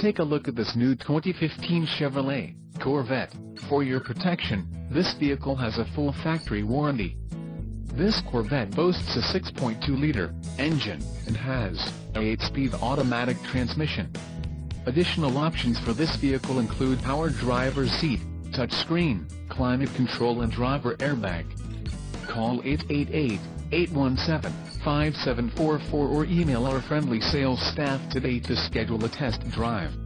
Take a look at this new 2015 Chevrolet Corvette. For your protection, this vehicle has a full factory warranty. This Corvette boasts a 6.2-liter engine and has a 8-speed automatic transmission. Additional options for this vehicle include power driver's seat, touchscreen, climate control and driver airbag. Call 888-817-5744 or email our friendly sales staff today to schedule a test drive.